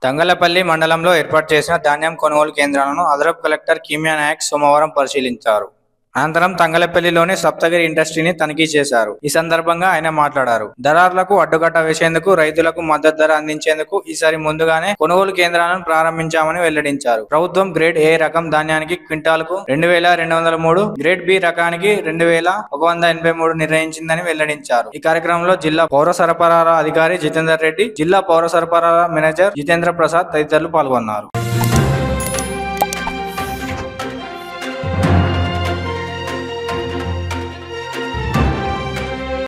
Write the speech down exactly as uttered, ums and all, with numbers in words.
తంగళ్లపల్లి మండలంలో ఏర్పాటు చేసిన ధాన్యం కొనుగోలు కేంద్రాలను అదనపు కలెక్టర్ కిమ్యా నాయక్ సోమవారం పరిశీలించారు. అనంతరం తంగళ్లపల్లిలోని సప్తగిరి ఇండస్ట్రీని తనిఖీ చేశారు. ఈ సందర్భంగా ఆయన మాట్లాడారు. దళారులకు అడ్డుకట్ట వేసేందుకు, రైతులకు మద్దతు ధర అందించేందుకు ఈసారి ముందుగానే కొనుగోలు కేంద్రాలను ప్రారంభించామని వెల్లడించారు. ప్రభుత్వం గ్రేడ్ ఏ రకం ధాన్యానికి క్వింటాల్కు రెండు వేల రెండు వందల మూడు, గ్రేడ్ బి రకానికి రెండు వేల ఒక వంద ఎనభై మూడు నిర్ణయించిందని వెల్లడించారు. ఈ కార్యక్రమంలో జిల్లా పౌర సరఫరాల అధికారి జితేందర్ రెడ్డి, జిల్లా పౌర సరఫరాల మేనేజర్ జితేంద్ర ప్రసాద్ తదితరులు పాల్గొన్నారు.